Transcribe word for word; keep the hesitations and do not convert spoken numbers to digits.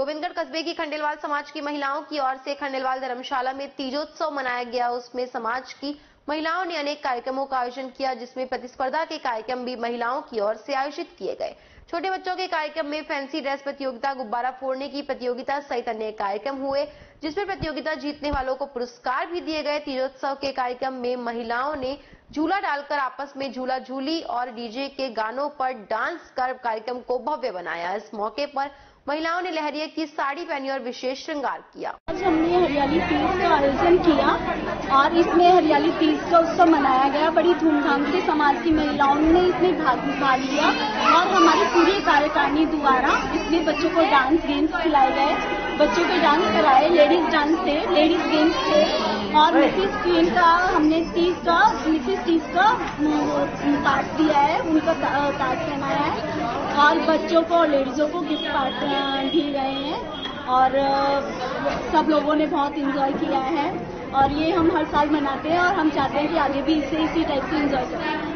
गोविंदगढ़ कस्बे की खंडेलवाल समाज की महिलाओं की ओर से खंडेलवाल धर्मशाला में तीजोत्सव मनाया गया। उसमें समाज की महिलाओं ने अनेक कार्यक्रमों का आयोजन किया, जिसमें प्रतिस्पर्धा के कार्यक्रम भी महिलाओं की ओर से आयोजित किए गए। छोटे बच्चों के कार्यक्रम में फैंसी ड्रेस प्रतियोगिता, गुब्बारा फोड़ने की प्रतियोगिता सहित अन्य कार्यक्रम हुए, जिसमें प्रतियोगिता जीतने वालों को पुरस्कार भी दिए गए। तीजोत्सव के कार्यक्रम में महिलाओं ने झूला डालकर आपस में झूला झूली और डीजे के गानों पर डांस कर कार्यक्रम को भव्य बनाया। इस मौके पर महिलाओं ने लहरिया की साड़ी पहनी और विशेष श्रृंगार किया। आज हमने हरियाली तीज का आयोजन किया और इसमें हरियाली तीज का उत्सव मनाया गया। बड़ी धूमधाम से समाज की महिलाओं ने इसमें भाग लिया और हमारी पूरी कार्यकारिणी द्वारा इसमें बच्चों को डांस गेम्स खिलाए गए, बच्चों के डांस कराए, लेडीज डांस थे, लेडीज गेम्स थे और मिसेस क्वीन का हमने तीज का मिसेस तीज का ताज दिया है, उनका ताज पहनाया है और बच्चों को और लेडीजों को गिफ्ट कार्ड दिए गए हैं और सब लोगों ने बहुत एंजॉय किया है और ये हम हर साल मनाते हैं और हम चाहते हैं कि आगे भी इसे इसी टाइप से एंजॉय करें।